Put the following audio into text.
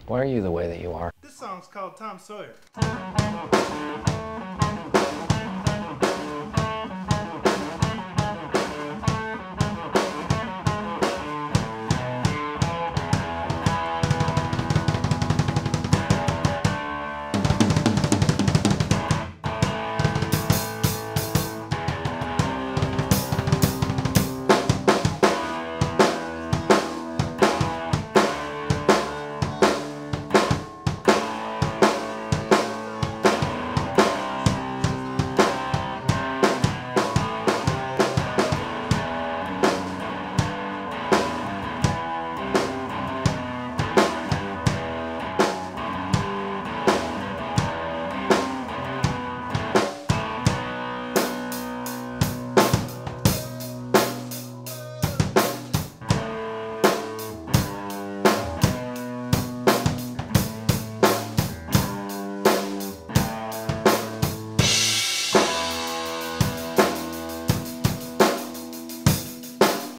Why are you the way that you are? This song's called Tom Sawyer.